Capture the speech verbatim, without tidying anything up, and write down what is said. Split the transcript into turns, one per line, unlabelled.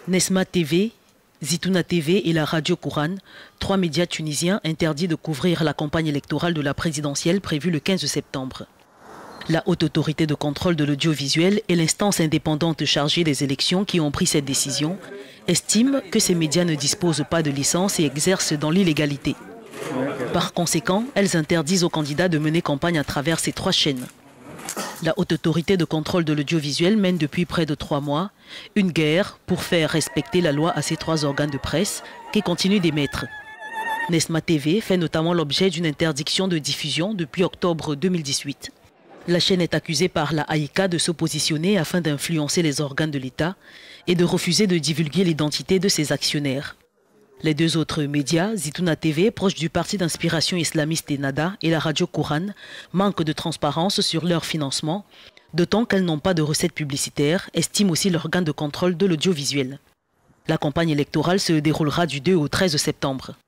Nesma T V, Zitouna T V et la Radio Courane, trois médias tunisiens interdits de couvrir la campagne électorale de la présidentielle prévue le quinze septembre. La Haute Autorité de contrôle de l'audiovisuel et l'instance indépendante chargée des élections qui ont pris cette décision estiment que ces médias ne disposent pas de licence et exercent dans l'illégalité. Par conséquent, elles interdisent aux candidats de mener campagne à travers ces trois chaînes. La Haute Autorité de contrôle de l'audiovisuel mène depuis près de trois mois une guerre pour faire respecter la loi à ces trois organes de presse qui continuent d'émettre. Nesma T V fait notamment l'objet d'une interdiction de diffusion depuis octobre deux mille dix-huit. La chaîne est accusée par la Haïka de se positionner afin d'influencer les organes de l'État et de refuser de divulguer l'identité de ses actionnaires. Les deux autres médias, Zitouna T V, proche du parti d'inspiration islamiste Ennahda, et la Radio Courane, manquent de transparence sur leur financement, d'autant qu'elles n'ont pas de recettes publicitaires, estime aussi l'organe de contrôle de l'audiovisuel. La campagne électorale se déroulera du deux au treize septembre.